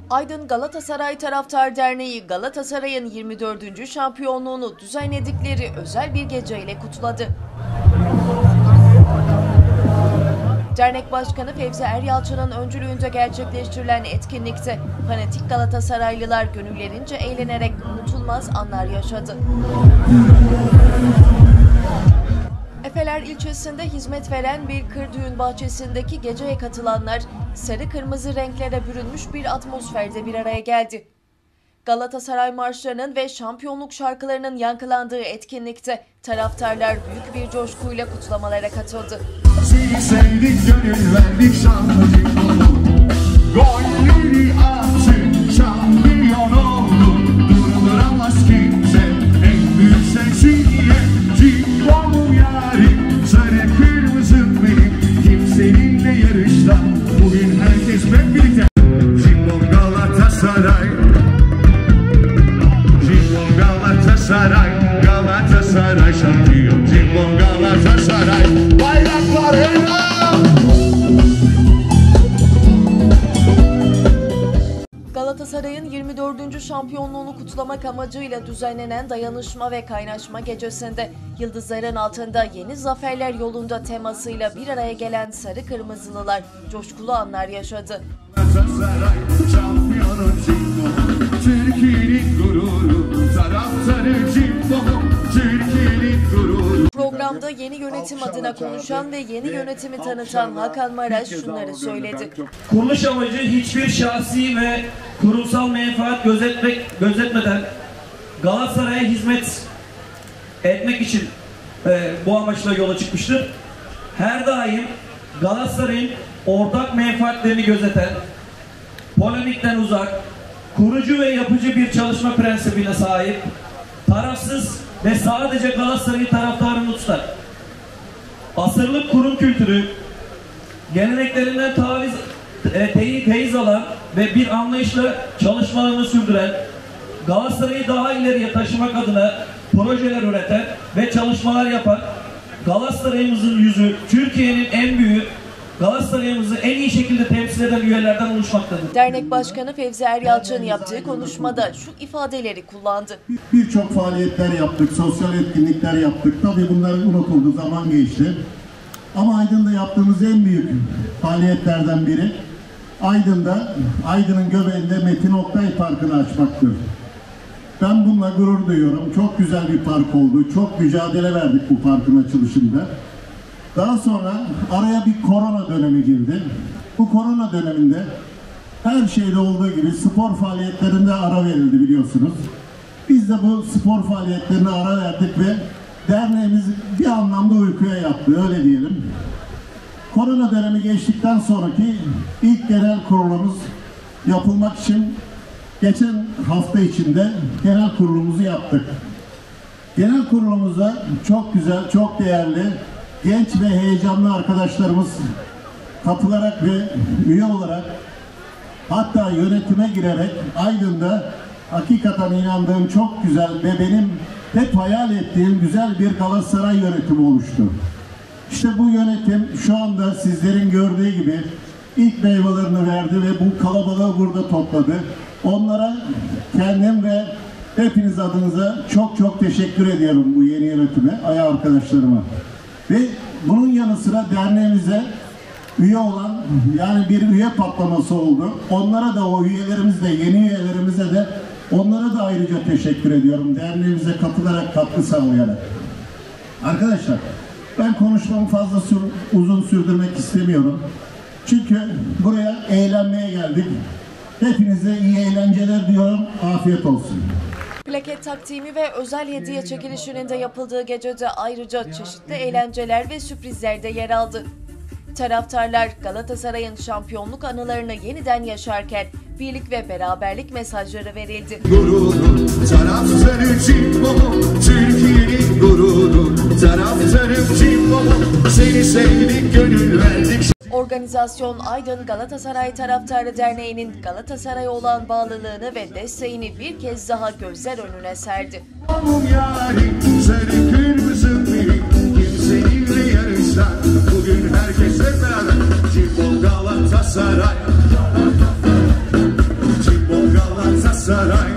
Aydın Galatasaray Taraftar Derneği Galatasaray'ın 24. şampiyonluğunu düzenledikleri özel bir geceyle kutladı. Dernek Başkanı Fevzi Eryalçı'nın öncülüğünde gerçekleştirilen etkinlikte fanatik Galatasaraylılar gönüllerince eğlenerek unutulmaz anlar yaşadı. Efeler ilçesinde hizmet veren bir kır düğün bahçesindeki geceye katılanlar sarı kırmızı renklere bürünmüş bir atmosferde bir araya geldi. Galatasaray marşlarının ve şampiyonluk şarkılarının yankılandığı etkinlikte taraftarlar büyük bir coşkuyla kutlamalara katıldı. Seni sevdik, gönül verdik, şanlıcık olduk. Golleri attık, şampiyon olduk. Durduramaz kimse, en büyük sensin diye. Cimbomum yarim, sarı kırmızım benim. Kimseninle yarışta, bugün herkes hep birlikte. Cimbom Galatasaray, Cimbom Galatasaray, Galatasaray şampiyon. Cimbom Galatasaray, bayraklar helal! Galatasaray'ın 24. şampiyonluğunu kutlamak amacıyla düzenlenen Dayanışma ve Kaynaşma Gecesi'nde Yıldızların Altında Yeni Zaferler Yolunda temasıyla bir araya gelen sarı kırmızılılar coşkulu anlar yaşadı. Galatasaray şampiyonu Cimbom, Türkiye'nin gururu, taraftarı Cimbom, Türkiye'nin gururu. Programda yeni yönetim adına konuşan ve yeni yönetimi tanıtan Hakan Maraş şunları söyledi. Kuruluş amacı hiçbir şahsi ve kurumsal menfaat gözetmeden Galatasaray'a hizmet etmek için bu amaçla yola çıkmıştır. Her daim Galatasaray'ın ortak menfaatlerini gözeten, polemikten uzak, kurucu ve yapıcı bir çalışma prensibine sahip, tarafsız ve sadece Galatasaray'ın taraftarını tutar. Asırlık kurum kültürü, geleneklerinden feyiz alan ve bir anlayışla çalışmalarını sürdüren, Galatasaray'ı daha ileriye taşımak adına projeler üreten ve çalışmalar yapan, Galatasaray'ımızın yüzü, Türkiye'nin en büyük, Galatasaray'ımızı en iyi şekilde temsil eden üyelerden oluşmaktadır. Dernek Başkanı Fevzi Eryalçı'nın yaptığı konuşmada şu ifadeleri kullandı. Birçok faaliyetler yaptık, sosyal etkinlikler yaptık. Tabii bunlar unutuldu, zaman geçti. Ama Aydın'da yaptığımız en büyük faaliyetlerden biri Aydın'ın göbeğinde Metin Oktay Parkı'nı açmaktır. Ben bununla gurur duyuyorum. Çok güzel bir park oldu. Çok mücadele verdik bu parkın açılışında. Daha sonra araya bir korona dönemi girdi. Bu korona döneminde her şeyde olduğu gibi spor faaliyetlerinde ara verildi biliyorsunuz. Biz de bu spor faaliyetlerine ara verdik ve derneğimiz bir anlamda uykuya yattı, öyle diyelim. Korona dönemi geçtikten sonraki ilk genel kurulumuz yapılmak için geçen hafta içinde genel kurulumuzu yaptık. Genel kurulumuza çok güzel, çok değerli, genç ve heyecanlı arkadaşlarımız katılarak ve üye olarak, hatta yönetime girerek Aydın'da hakikaten inandığım çok güzel ve benim hep hayal ettiğim güzel bir Galatasaray yönetimi oluştu. İşte bu yönetim şu anda sizlerin gördüğü gibi ilk meyvelerini verdi ve bu kalabalığı burada topladı. Onlara kendim ve hepiniz adınıza çok çok teşekkür ediyorum bu yeni yönetime, arkadaşlarıma. Ve bunun yanı sıra derneğimize üye olan, yani bir üye patlaması oldu. Onlara da, o üyelerimiz de, yeni üyelerimize de, onlara da ayrıca teşekkür ediyorum. Derneğimize katılarak, katkı sağlayarak. Arkadaşlar, ben konuşmamı fazla uzun sürdürmek istemiyorum. Çünkü buraya eğlenmeye geldik. Hepinize iyi eğlenceler diyorum. Afiyet olsun. Plaket takdimi ve özel hediye çekilişinin de yapıldığı gecede ayrıca çeşitli eğlenceler ve sürprizler de yer aldı. Taraftarlar Galatasaray'ın şampiyonluk anılarını yeniden yaşarken birlik ve beraberlik mesajları verildi. Gururu, taraftarı Cimbom, Türkiye'nin gururu, taraftarı Cimbom, seni sevdik, gönül verdik. Organizasyon Aydın Galatasaray Taraftarı Derneği'nin Galatasaray'a olan bağlılığını ve desteğini bir kez daha gözler önüne serdi. Yarim, sarı kırmızı benim, kimseninle yarışta, bugün herkesle beraber. Cimbom Galatasaray. Galatasaray